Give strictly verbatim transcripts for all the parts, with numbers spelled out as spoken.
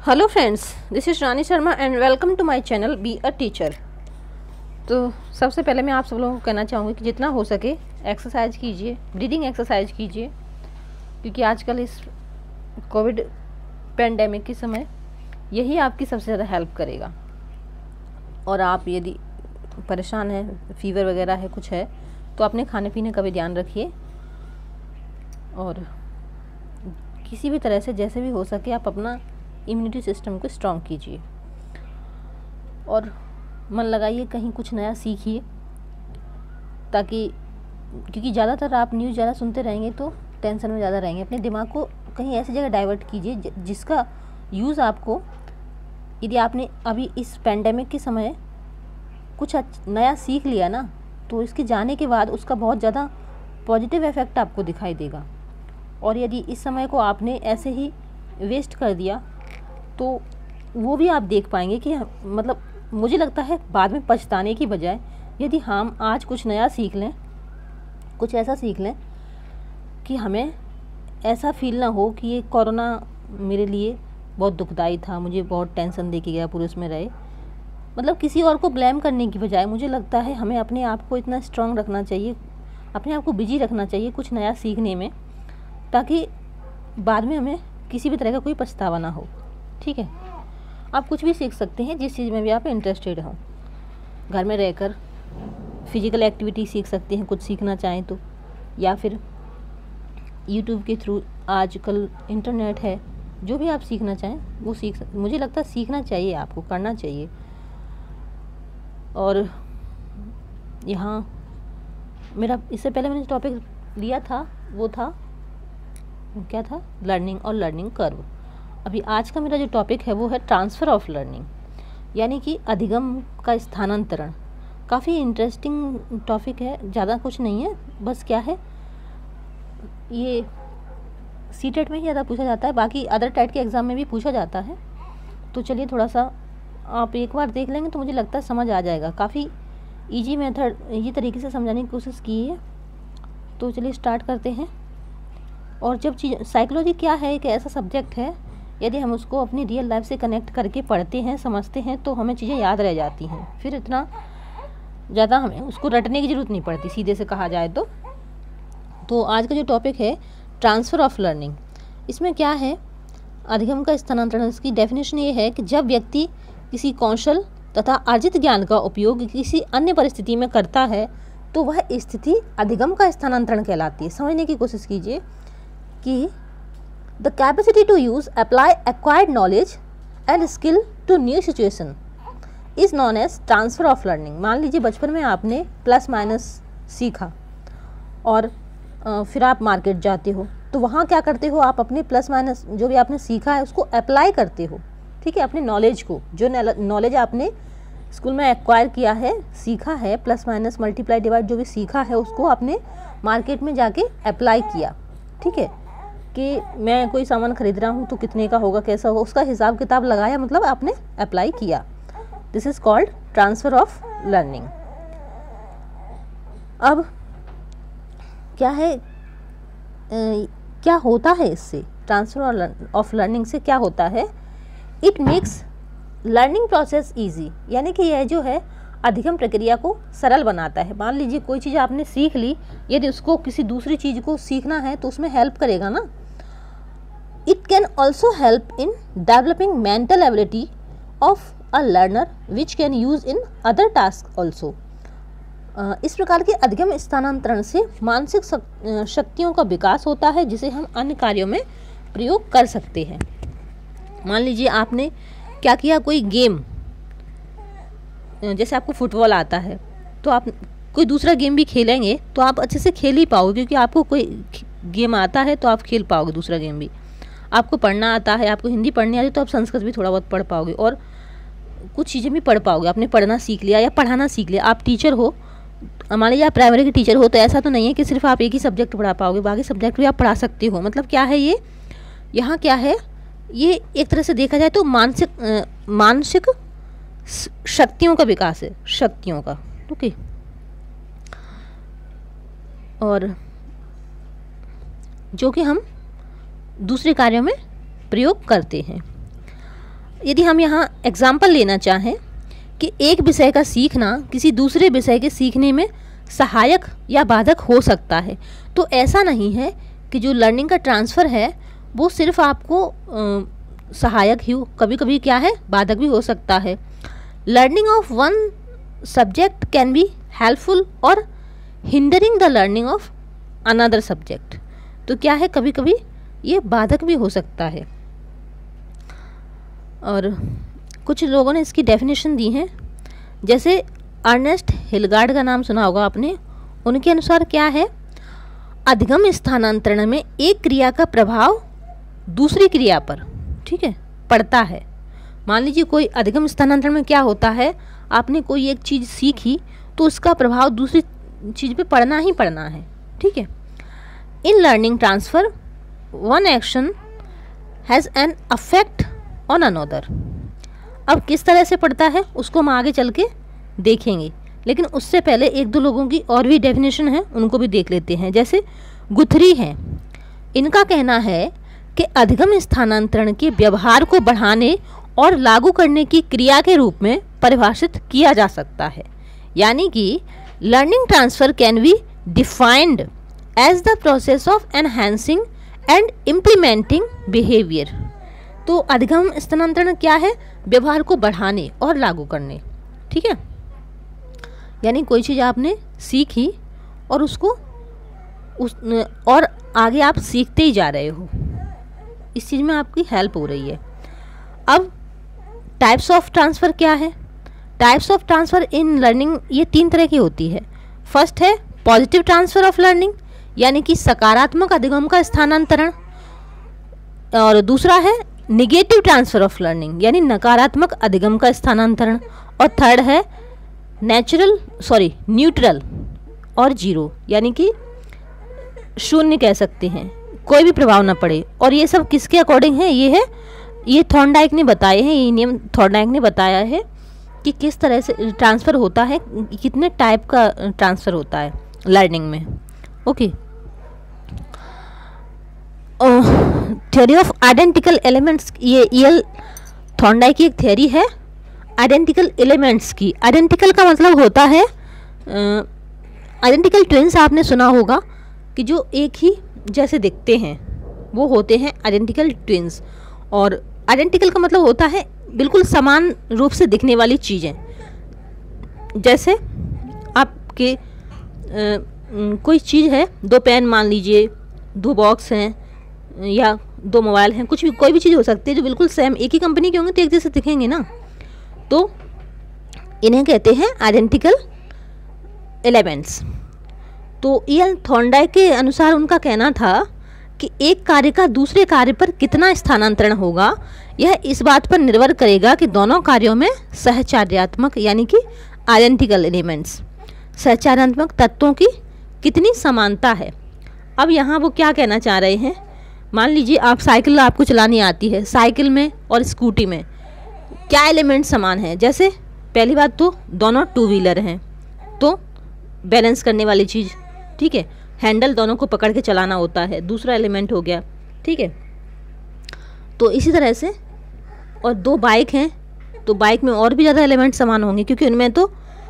Hello friends, this is Rani Sharma and welcome to my channel be a teacher. तो सबसे पहले मैं आप सब लोगों को कहना चाहूँगी कि जितना हो सके एक्सरसाइज कीजिए, ब्रीदिंग एक्सरसाइज कीजिए, क्योंकि आजकल इस कोविड पेंडेमिक के समय यही आपकी सबसे ज़्यादा हेल्प करेगा। और आप यदि परेशान हैं, फीवर वगैरह है, कुछ है, तो अपने खाने पीने का भी ध्यान रखिए और किसी भी तरह से जैसे भी हो सके आप अपना इम्यूनिटी सिस्टम को स्ट्रॉन्ग कीजिए और मन लगाइए, कहीं कुछ नया सीखिए, ताकि क्योंकि ज़्यादातर आप न्यूज़ ज़्यादा सुनते रहेंगे तो टेंशन में ज़्यादा रहेंगे। अपने दिमाग को कहीं ऐसी जगह डाइवर्ट कीजिए जिसका यूज़ आपको, यदि आपने अभी इस पेंडेमिक के समय कुछ नया सीख लिया ना, तो इसके जाने के बाद उसका बहुत ज़्यादा पॉजिटिव इफ़ेक्ट आपको दिखाई देगा। और यदि इस समय को आपने ऐसे ही वेस्ट कर दिया तो वो भी आप देख पाएंगे कि मतलब मुझे लगता है बाद में पछताने की बजाय यदि हम आज कुछ नया सीख लें, कुछ ऐसा सीख लें कि हमें ऐसा फील ना हो कि ये कोरोना मेरे लिए बहुत दुखदाई था, मुझे बहुत टेंशन दे के गया, पूरे उसमें रहे। मतलब किसी और को ब्लेम करने की बजाय मुझे लगता है हमें अपने आप को इतना स्ट्रांग रखना चाहिए, अपने आप को बिजी रखना चाहिए कुछ नया सीखने में, ताकि बाद में हमें किसी भी तरह का कोई पछतावा ना हो। ठीक है, आप कुछ भी सीख सकते हैं जिस चीज़ में भी आप इंटरेस्टेड हो। घर में रहकर फिजिकल एक्टिविटी सीख सकते हैं कुछ सीखना चाहें तो, या फिर यूट्यूब के थ्रू आजकल इंटरनेट है, जो भी आप सीखना चाहें वो सीख सकते। मुझे लगता है सीखना चाहिए, आपको करना चाहिए। और यहाँ मेरा इससे पहले मैंने टॉपिक लिया था वो था क्या था, लर्निंग और लर्निंग कर्व। अभी आज का मेरा जो टॉपिक है वो है ट्रांसफ़र ऑफ लर्निंग, यानी कि अधिगम का स्थानांतरण। काफ़ी इंटरेस्टिंग टॉपिक है, ज़्यादा कुछ नहीं है, बस क्या है ये सी टेट में ही ज़्यादा पूछा जाता है, बाकी अदर टेट के एग्ज़ाम में भी पूछा जाता है। तो चलिए थोड़ा सा आप एक बार देख लेंगे तो मुझे लगता है समझ आ जाएगा। काफ़ी ईजी मेथड, ईजी तरीके से समझाने की कोशिश की है। तो चलिए स्टार्ट करते हैं। और जब चीज़ साइकोलॉजी क्या है, एक ऐसा सब्जेक्ट है, यदि हम उसको अपनी रियल लाइफ से कनेक्ट करके पढ़ते हैं, समझते हैं, तो हमें चीज़ें याद रह जाती हैं। फिर इतना ज़्यादा हमें उसको रटने की ज़रूरत नहीं पड़ती, सीधे से कहा जाए तो। तो आज का जो टॉपिक है ट्रांसफ़र ऑफ लर्निंग, इसमें क्या है, अधिगम का स्थानांतरण। इसकी डेफिनेशन ये है कि जब व्यक्ति किसी कौशल तथा अर्जित ज्ञान का उपयोग किसी अन्य परिस्थिति में करता है तो वह स्थिति अधिगम का स्थानांतरण कहलाती है। समझने की कोशिश कीजिए कि the capacity to use apply acquired knowledge and skill to new situation is known as transfer of learning. मान लीजिए बचपन में आपने प्लस माइनस सीखा और फिर आप मार्केट जाते हो, तो वहाँ क्या करते हो, आप अपने प्लस माइनस जो भी आपने सीखा है उसको अप्लाई करते हो। ठीक है, अपने नॉलेज को, जो नॉलेज आपने स्कूल में एक्वायर किया है, सीखा है, प्लस माइनस मल्टीप्लाई डिवाइड जो भी सीखा है, उसको आपने मार्केट में जाके अप्लाई किया। ठीक है, कि मैं कोई सामान खरीद रहा हूँ तो कितने का होगा, कैसा होगा, उसका हिसाब किताब लगाया, मतलब आपने अप्लाई किया। This is called transfer of learning. अब क्या है, ए, क्या होता है इससे, ट्रांसफ़र ऑफ लर्निंग से क्या होता है, it makes learning process easy, यानी कि यह जो है अधिगम प्रक्रिया को सरल बनाता है। मान लीजिए कोई चीज़ आपने सीख ली, यदि उसको किसी दूसरी चीज़ को सीखना है तो उसमें हेल्प करेगा ना। It can also help in developing mental ability of a learner which can use in other task also. इस प्रकार के अधिगम स्थानांतरण से मानसिक शक्तियों का विकास होता है, जिसे हम अन्य कार्यों में प्रयोग कर सकते हैं। मान लीजिए आपने क्या किया, कोई गेम, जैसे आपको फुटबॉल आता है तो आप कोई दूसरा गेम भी खेलेंगे तो आप अच्छे से खेल ही पाओगे, क्योंकि आपको कोई गेम आता है तो आप खेल पाओगे दूसरा गेम भी। आपको पढ़ना आता है, आपको हिंदी पढ़नी आती है तो आप संस्कृत भी थोड़ा बहुत पढ़ पाओगे और कुछ चीज़ें भी पढ़ पाओगे। आपने पढ़ना सीख लिया या पढ़ाना सीख लिया। आप टीचर हो, मान लीजिए आप प्राइमरी के टीचर हो, तो ऐसा तो नहीं है कि सिर्फ आप एक ही सब्जेक्ट पढ़ा पाओगे, बाकी सब्जेक्ट भी आप पढ़ा सकते हो। मतलब क्या है ये, यहाँ क्या है, ये एक तरह से देखा जाए तो मानसिक मानसिक शक्तियों का विकास है, शक्तियों का। ओके, और जो कि हम दूसरे कार्यों में प्रयोग करते हैं। यदि हम यहाँ एग्जाम्पल लेना चाहें कि एक विषय का सीखना किसी दूसरे विषय के सीखने में सहायक या बाधक हो सकता है, तो ऐसा नहीं है कि जो लर्निंग का ट्रांसफ़र है वो सिर्फ आपको आ, सहायक ही हो, कभी कभी क्या है बाधक भी हो सकता है। Learning of one subject can be helpful और hindering the learning of another subject. तो क्या है, कभी कभी ये बाधक भी हो सकता है। और कुछ लोगों ने इसकी डेफिनेशन दी है, जैसे अर्नेस्ट हिलगार्ड का नाम सुना होगा आपने। उनके अनुसार क्या है, अधिगम स्थानांतरण में एक क्रिया का प्रभाव दूसरी क्रिया पर, ठीक है, पड़ता है। मान लीजिए कोई अधिगम स्थानांतरण में क्या होता है, आपने कोई एक चीज़ सीखी तो उसका प्रभाव दूसरी चीज़ पे पड़ना ही पड़ना है, ठीक है। In learning transfer one action has an effect on another. अब किस तरह से पड़ता है उसको हम आगे चल के देखेंगे, लेकिन उससे पहले एक दो लोगों की और भी डेफिनेशन है, उनको भी देख लेते हैं। जैसे गुथरी हैं, इनका कहना है कि अधिगम स्थानांतरण के व्यवहार को बढ़ाने और लागू करने की क्रिया के रूप में परिभाषित किया जा सकता है। यानी कि learning transfer can be defined as the process of enhancing and implementing behaviour. तो अधिगम स्थानांतरण क्या है, व्यवहार को बढ़ाने और लागू करने, ठीक है। यानी कोई चीज़ आपने सीखी और उसको उस और आगे आप सीखते ही जा रहे हो, इस चीज़ में आपकी हेल्प हो रही है। अब टाइप्स ऑफ ट्रांसफ़र क्या है, types of transfer in learning ये तीन तरह की होती है। फर्स्ट है पॉजिटिव ट्रांसफ़र ऑफ लर्निंग, यानी कि सकारात्मक अधिगम का स्थानांतरण, और दूसरा है निगेटिव ट्रांसफ़र ऑफ लर्निंग, यानी नकारात्मक अधिगम का स्थानांतरण, और थर्ड है नेचुरल सॉरी न्यूट्रल और जीरो, यानी कि शून्य कह सकते हैं, कोई भी प्रभाव ना पड़े। और ये सब किसके अकॉर्डिंग है, ये है ये थॉर्नडाइक ने बताए हैं, ये नियम थॉर्नडाइक ने बताया है कि किस तरह से ट्रांसफ़र होता है, कितने टाइप का ट्रांसफ़र होता है लर्निंग में। Okay, theory of identical elements, ये ईएल थॉर्नडाइक की एक थ्योरी है आइडेंटिकल एलिमेंट्स की। आइडेंटिकल का मतलब होता है आइडेंटिकल ट्विंस, आपने सुना होगा कि जो एक ही जैसे दिखते हैं वो होते हैं आइडेंटिकल ट्विंस। और आइडेंटिकल का मतलब होता है बिल्कुल समान रूप से दिखने वाली चीज़ें। जैसे आपके आ, कोई चीज़ है, दो पेन मान लीजिए, दो बॉक्स हैं या दो मोबाइल हैं, कुछ भी कोई भी चीज़ हो सकती है जो बिल्कुल सेम एक ही कंपनी के होंगे तो एक जैसे दिखेंगे ना, तो इन्हें कहते हैं आइडेंटिकल एलिमेंट्स। तो ईएल थॉर्नडाइक के अनुसार उनका कहना था कि एक कार्य का दूसरे कार्य पर कितना स्थानांतरण होगा, यह इस बात पर निर्भर करेगा कि दोनों कार्यों में सहचार्यात्मक यानी कि आइडेंटिकल एलिमेंट्स, सहचार्यात्मक तत्वों की कितनी समानता है। अब यहाँ वो क्या कहना चाह रहे हैं, मान लीजिए आप साइकिल आपको चलानी आती है, साइकिल में और स्कूटी में क्या एलिमेंट समान है। जैसे पहली बात तो दोनों टू व्हीलर हैं, तो बैलेंस करने वाली चीज़, ठीक है, हैंडल दोनों को पकड़ के चलाना होता है, दूसरा एलिमेंट हो गया, ठीक है। तो इसी तरह से, और दो बाइक हैं तो बाइक में और भी ज़्यादा एलिमेंट समान होंगे, क्योंकि उनमें तो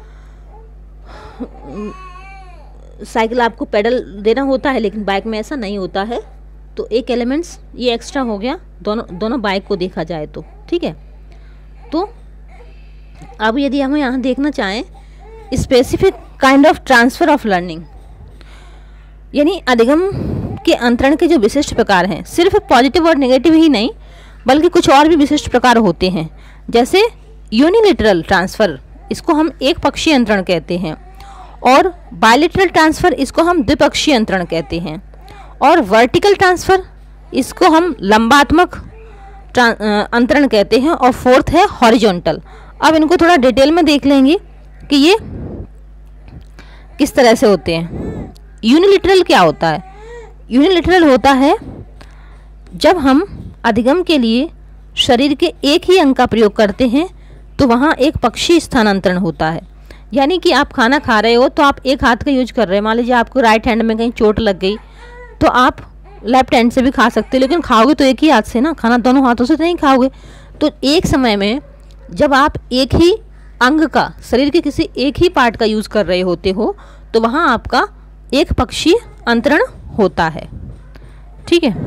साइकिल आपको पेडल देना होता है लेकिन बाइक में ऐसा नहीं होता है, तो एक एलिमेंट्स ये एक्स्ट्रा हो गया दोनों दोनों बाइक को देखा जाए तो, ठीक है। तो अब यदि हम यहाँ देखना चाहें specific kind of transfer of learning, यानी अधिगम के अंतरण के जो विशिष्ट प्रकार हैं, सिर्फ पॉजिटिव और नेगेटिव ही नहीं बल्कि कुछ और भी विशिष्ट प्रकार होते हैं। जैसे यूनिलेटरल ट्रांसफ़र, इसको हम एक पक्षीय अंतरण कहते हैं, और बायलेटरल ट्रांसफ़र, इसको हम द्विपक्षीय अंतरण कहते हैं, और वर्टिकल ट्रांसफ़र, इसको हम लंबात्मक अंतरण कहते हैं, और फोर्थ है हॉरिजॉन्टल। अब इनको थोड़ा डिटेल में देख लेंगे कि ये किस तरह से होते हैं। यूनिलेटरल क्या होता है, यूनिलेटरल होता है जब हम अधिगम के लिए शरीर के एक ही अंग का प्रयोग करते हैं तो वहाँ एक पक्षीय स्थानांतरण होता है। यानी कि आप खाना खा रहे हो तो आप एक हाथ का यूज कर रहे हैं, मान लीजिए आपको राइट हैंड में कहीं चोट लग गई तो आप लेफ्ट हैंड से भी खा सकते हो, लेकिन खाओगे तो एक ही हाथ से ना, खाना दोनों हाथों से नहीं खाओगे, तो एक समय में जब आप एक ही अंग का, शरीर के किसी एक ही पार्ट का यूज़ कर रहे होते हो, तो वहाँ आपका एक पक्षीय अंतरण होता है। ठीक है।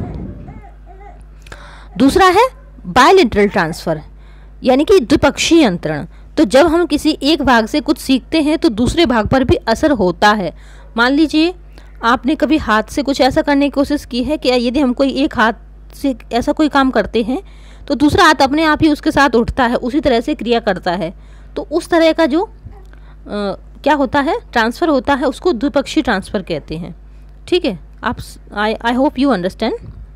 दूसरा है बायलैटरल ट्रांसफ़र, यानी कि द्विपक्षीय अंतरण। तो जब हम किसी एक भाग से कुछ सीखते हैं तो दूसरे भाग पर भी असर होता है। मान लीजिए आपने कभी हाथ से कुछ ऐसा करने की कोशिश की है कि यदि हम कोई एक हाथ से ऐसा कोई काम करते हैं तो दूसरा हाथ अपने आप ही उसके साथ उठता है, उसी तरह से क्रिया करता है। तो उस तरह का जो आ, क्या होता है, ट्रांसफ़र होता है, उसको द्विपक्षीय ट्रांसफ़र कहते हैं। ठीक है। आप I I hope you understand.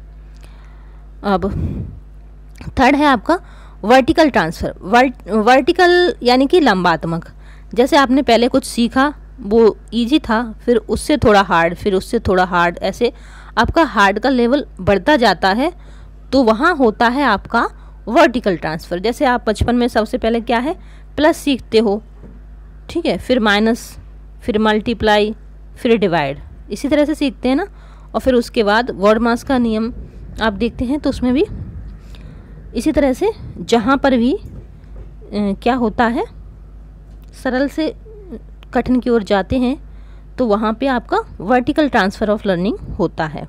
अब थर्ड है आपका वर्टिकल ट्रांसफ़र। वर्ट वर्टिकल यानी कि लंबात्मक। जैसे आपने पहले कुछ सीखा, वो इजी था, फिर उससे थोड़ा हार्ड, फिर उससे थोड़ा हार्ड, ऐसे आपका हार्ड का लेवल बढ़ता जाता है, तो वहाँ होता है आपका वर्टिकल ट्रांसफ़र। जैसे आप बचपन में सबसे पहले क्या है, प्लस सीखते हो, ठीक है, फिर माइनस, फिर मल्टीप्लाई, फिर डिवाइड, इसी तरह से सीखते हैं ना। और फिर उसके बाद वर्ड मास का नियम आप देखते हैं तो उसमें भी इसी तरह से जहाँ पर भी ए, क्या होता है, सरल से कठिन की ओर जाते हैं तो वहाँ पे आपका वर्टिकल ट्रांसफ़र ऑफ लर्निंग होता है।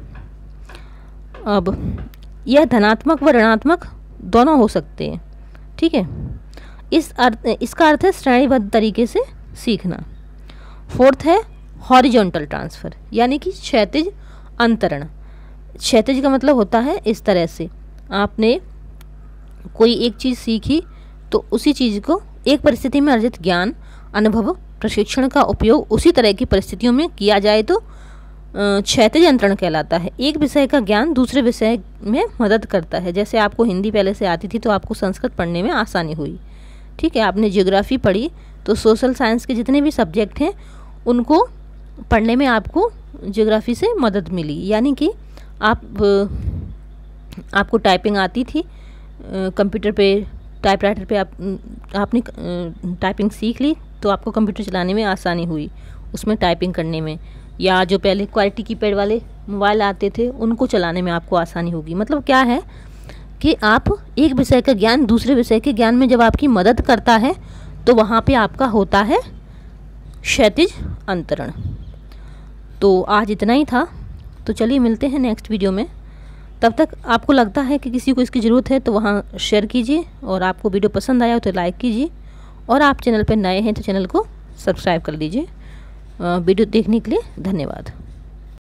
अब यह धनात्मक व ऋणात्मक दोनों हो सकते हैं। ठीक है। इस अर्थ इसका अर्थ है श्रेणीबद्ध तरीके से सीखना। फोर्थ है हॉरिजॉन्टल ट्रांसफ़र, यानी कि क्षैतिज अंतरण। क्षैतिज का मतलब होता है इस तरह से, आपने कोई एक चीज़ सीखी तो उसी चीज़ को एक परिस्थिति में अर्जित ज्ञान, अनुभव, प्रशिक्षण का उपयोग उसी तरह की परिस्थितियों में किया जाए तो क्षैतिज अंतरण कहलाता है। एक विषय का ज्ञान दूसरे विषय में मदद करता है। जैसे आपको हिंदी पहले से आती थी तो आपको संस्कृत पढ़ने में आसानी हुई। ठीक है। आपने ज्योग्राफी पढ़ी तो सोशल साइंस के जितने भी सब्जेक्ट हैं उनको पढ़ने में आपको ज्योग्राफी से मदद मिली। यानी कि आप आपको टाइपिंग आती थी, कंप्यूटर पे, टाइपराइटर पे आप आपने टाइपिंग सीख ली तो आपको कंप्यूटर चलाने में आसानी हुई, उसमें टाइपिंग करने में। या जो पहले क्वालिटी कीपैड वाले मोबाइल आते थे उनको चलाने में आपको आसानी होगी। मतलब क्या है कि आप एक विषय का ज्ञान दूसरे विषय के ज्ञान में जब आपकी मदद करता है तो वहाँ पे आपका होता है क्षैतिज अंतरण। तो आज इतना ही था, तो चलिए मिलते हैं नेक्स्ट वीडियो में। तब तक आपको लगता है कि किसी को इसकी ज़रूरत है तो वहाँ शेयर कीजिए, और आपको वीडियो पसंद आया हो तो लाइक कीजिए, और आप चैनल पर नए हैं तो चैनल को सब्सक्राइब कर लीजिए। वीडियो देखने के लिए धन्यवाद।